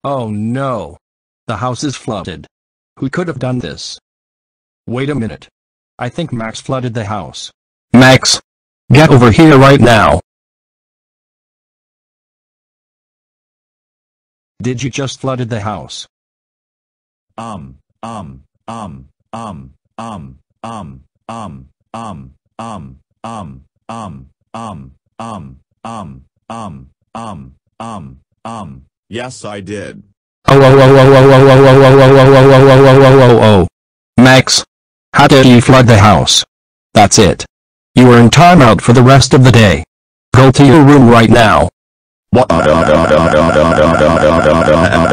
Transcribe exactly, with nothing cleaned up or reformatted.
Oh no. The house is flooded. Who could have done this? Wait a minute. I think Max flooded the house. Max! Get over here right now. Did you just flooded the house? Um, um, um, um, um, um, um, um, um, um, um, um, um, um, um, um, um, um, yes, I did. Oh, oh, oh, oh, oh, oh, oh, oh, oh, oh, oh, oh, oh, oh, oh, oh, oh. Max, how did you flood the house? That's it. You are in timeout for the rest of the day. Go to your room right now. What?